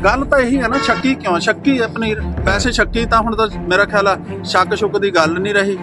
गल तो यही है ना, शक्की क्यों? शक्की है पनीर, वैसे शक्की तो हुण तो मेरा ख्याल है शक शुक की गल नहीं रही।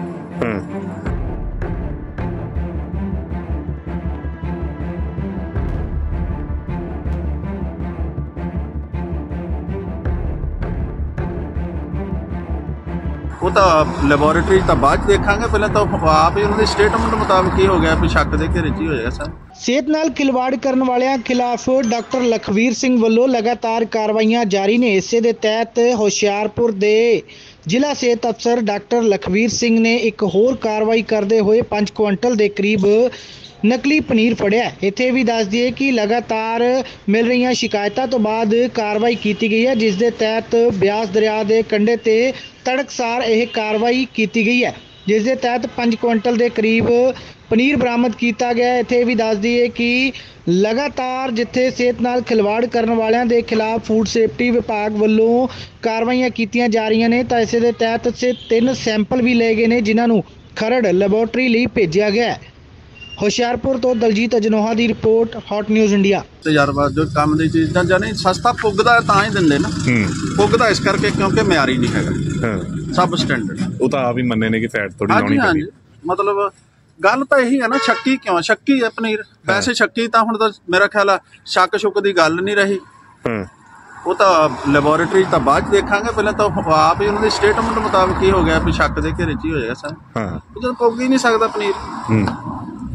वो तो लैबोरेटरी तो बाद देखांगे, पहले तो आप ही उन्होंने स्टेटमेंट मुताबिक ही हो गया भी शक दे घेरे च हो जाएगा सर। सेहत नाल खिलवाड़ करने वालियां खिलाफ डॉक्टर लखवीर सिंह ਵੱਲੋਂ लगातार कार्रवाइयां जारी ने। इसे दे तहत होशियारपुर दे जिला सेहत अफसर डॉक्टर लखवीर सिंह ने एक होर कार्रवाई करते हुए 5 कुंटल के करीब नकली पनीर फड़िया। इत्थे भी दस दिए कि लगातार मिल रही शिकायतों तो बाद कार्रवाई की गई है, जिस दे तहत ब्यास दरिया के कंढे ते तड़कसार यह कार्रवाई की गई है, जिस दे तहत 5 कुंटल के करीब पनीर बरामद किया गया। इत्थे भी दस दिए कि लगातार जिथे सेहत नाल खिलवाड़ करने वालियां दे खिलाफ फूड सेफ्टी विभाग वालों कार्रवाइयां कीतियां जा रही ने, तो इस दे तहत से 3 सैंपल भी ले गए ने, जिन्होंने खरड़ लैबोरेटरी लिए भेजा गया है। होशियारपुर तो दलजीत अजनोहा की रिपोर्ट, हॉट न्यूज़ इंडिया। तजर्बा जो काम की चीज़ां जाने सस्ता पुगदा तां ही दिंदे ना, पुगदा इस करके क्योंकि म्यारी नहीं है सब स्टैंडर्ड। वो तो आप ही मन्ने ने कि फैट थोड़ी लाउणी हाँ जी, मतलब गल तो यही है ना, शक्की क्यों? शक्की है पनीर, वैसे शक्की तो हुण तो मेरा ख्याल है शक शुक की गल नहीं रही। वो तो लैबोरेटरी तो बाद देखांगे, पहले तो आप ही उन्होंने स्टेटमेंट मुताबिक ही हो गया भी शक दे घेरे च ही हो जाएगा सर। वो तो पुग ही नहीं सकता पनीर।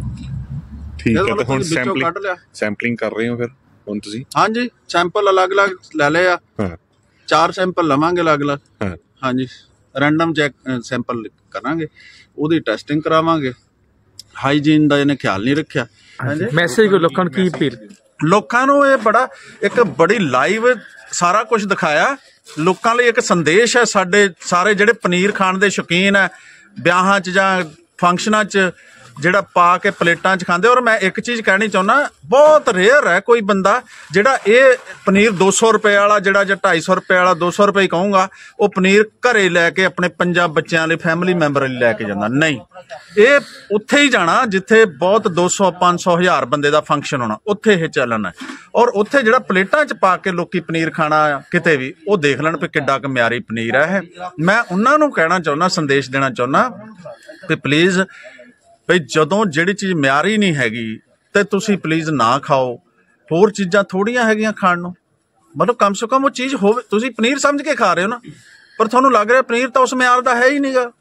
ठीक है, तो हुण सैंपलिंग कर रहे हो फिर हुण तुसीं? हाँ जी, सैंपल अलग अलग लै ले आ, 4 सैंपल लवांगे अलग अलग। हाँ जी, रैंडम चैक सैंपल करांगे, ਉਹਦੀ ਟੈਸਟਿੰਗ ਕਰਾਵਾਂਗੇ। ਹਾਈਜੀਨ ਦਾ ਇਹਨੇ ਖਿਆਲ ਨਹੀਂ ਰੱਖਿਆ। ਮੈਸੇਜ ਲੋਕਾਂ ਨੂੰ ਕੀ ਅਪੀਲ? ਲੋਕਾਂ ਨੂੰ ਇਹ ਇੱਕ ਬੜੀ ਲਾਈਵ ਸਾਰਾ ਕੁਝ ਦਿਖਾਇਆ। ਲੋਕਾਂ ਲਈ ਇੱਕ ਸੰਦੇਸ਼ ਹੈ, ਸਾਡੇ ਸਾਰੇ ਜਿਹੜੇ ਪਨੀਰ ਖਾਣ ਦੇ ਸ਼ੌਕੀਨ ਹੈ, ਵਿਆਹਾਂ 'ਚ ਜਾਂ ਫੰਕਸ਼ਨਾਂ 'ਚ ਜਿਹੜਾ ਪਾ ਕੇ ਪਲੇਟਾਂ 'ਚ ਖਾਂਦੇ। ਔਰ ਮੈਂ ਇੱਕ ਚੀਜ਼ ਕਹਿਣੀ ਚਾਹੁੰਦਾ, ਬਹੁਤ ਰੇਅਰ ਹੈ ਕੋਈ ਬੰਦਾ ਜਿਹੜਾ ਇਹ ਪਨੀਰ 200 ਰੁਪਏ ਵਾਲਾ ਜਿਹੜਾ ਜਾਂ 250 ਰੁਪਏ ਵਾਲਾ, 200 ਰੁਪਏ ਹੀ ਕਹੂੰਗਾ, ਉਹ ਪਨੀਰ ਘਰੇ ਲੈ ਕੇ ਆਪਣੇ 5 ਬੱਚਿਆਂ ਲਈ, ਫੈਮਿਲੀ ਮੈਂਬਰ ਲਈ ਲੈ ਕੇ ਜਾਂਦਾ। ਨਹੀਂ, ਇਹ ਉੱਥੇ ਹੀ ਜਾਣਾ ਜਿੱਥੇ ਬਹੁਤ 200 500 1000 ਬੰਦੇ ਦਾ ਫੰਕਸ਼ਨ ਹੋਣਾ, ਉੱਥੇ ਇਹ ਚੱਲਣਾ। ਔਰ ਉੱਥੇ ਜਿਹੜਾ ਪਲੇਟਾਂ 'ਚ ਪਾ ਕੇ ਲੋਕੀ ਪਨੀਰ ਖਾਣਾ ਕਿਤੇ ਵੀ, ਉਹ ਦੇਖ ਲੈਣ ਵੀ ਕਿੱਡਾ ਕੁ ਮਿਆਰੀ ਪਨੀਰ ਹੈ ਇਹ। ਮੈਂ ਉਹਨਾਂ ਨੂੰ ਕਹਿਣਾ ਚਾਹੁੰਦਾ, ਸੰਦੇਸ਼ ਦੇਣਾ ਚਾਹੁੰਦਾ ਵੀ ਪਲੀਜ਼ ਬਈ ਜਦੋਂ ਜਿਹੜੀ ਚੀਜ਼ ਮਿਆਰੀ ਨਹੀਂ ਹੈਗੀ ਤੇ ਤੁਸੀਂ ਪਲੀਜ਼ ਨਾ ਖਾਓ। ਹੋਰ ਚੀਜ਼ਾਂ ਥੋੜੀਆਂ ਹੈਗੀਆਂ ਖਾਣ ਨੂੰ, ਮਤਲਬ ਕਮ ਸੇ ਕਮ ਉਹ ਚੀਜ਼ ਹੋਵੇ। ਤੁਸੀਂ ਪਨੀਰ ਸਮਝ ਕੇ ਖਾ ਰਹੇ ਹੋ ਨਾ, ਪਰ ਤੁਹਾਨੂੰ ਲੱਗ ਰਿਹਾ ਪਨੀਰ ਤਾਂ ਉਸ ਮਿਆਰ ਦਾ ਹੈ ਹੀ ਨਹੀਂਗਾ।